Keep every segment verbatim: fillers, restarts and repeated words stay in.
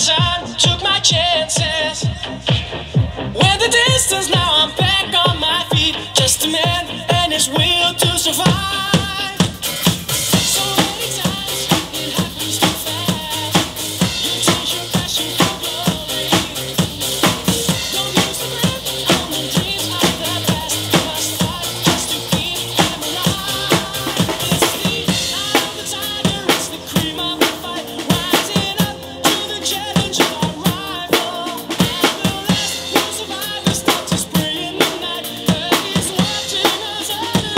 time, took my chances. Went the distance, now I'm back on my feet. Just a man and his will to survive. So many times it happens too fast. You change your passion for glory. Don't lose the grip on the dreams of the past. You must fight just to keep them alive. It's the eye of the tiger, it's the cream of the fight. Rising up to the challenge of our rival. And the last few survivors start to spray in the night. But he's watching us all the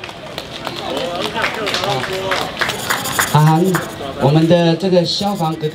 阿涵，我们的这个消防哥哥。